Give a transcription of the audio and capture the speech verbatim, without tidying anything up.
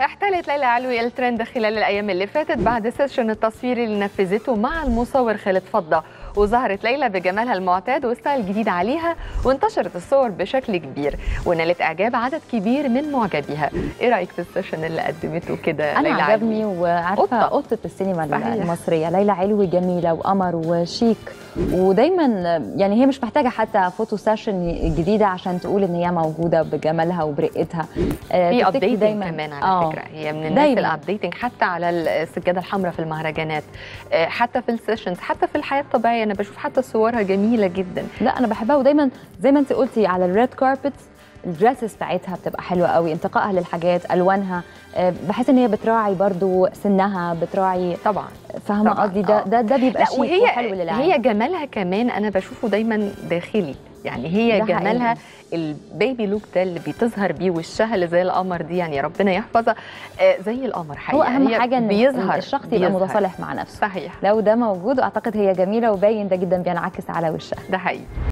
احتلت ليلى علوي الترند خلال الأيام اللي فاتت بعد سيشن التصوير اللي نفذته مع المصور خالد فضة، وظهرت ليلى بجمالها المعتاد وستايل جديد عليها، وانتشرت الصور بشكل كبير ونالت إعجاب عدد كبير من معجبيها. إيه رأيك في السيشن اللي قدمته كده أنا ليلى عجبني علوي؟ وعارفة قطة السينما صحيح. المصرية ليلى علوي جميلة وقمر وشيك، ودايما يعني هي مش محتاجة حتى فوتو سيشن جديدة عشان تقول إن هي موجودة بجمالها وبرقتها. في ابديتنج كمان على آه. فكرة هي من الناس الابديتنج حتى على السجادة الحمراء في المهرجانات، حتى في السيشنز، حتى في الحياة الطبيعية انا بشوف حتى صورها جميله جدا. لا انا بحبها، ودايما زي ما انت قلتي على الريد كاربت الدريسز بتاعتها بتبقى حلوه قوي، انتقائها للحاجات، الوانها، بحس ان هي بتراعي برضو سنها، بتراعي طبعا فاهمه قصدي. ده ده ده بيبقى شيك وهي وحلو للعين. هي جمالها كمان انا بشوفه دايما داخلي، يعني هي جمالها البيبي لوك ده اللي بتظهر بيه وشها اللي زي القمر دي، يعني ربنا يحفظها زي القمر حقيقي. هو اهم حاجه ان بيظهر الشخص يبقى متصالح مع نفسه. صحيح. لو ده موجود اعتقد هي جميله، وباين ده جدا بينعكس على وشها. ده حقيقي.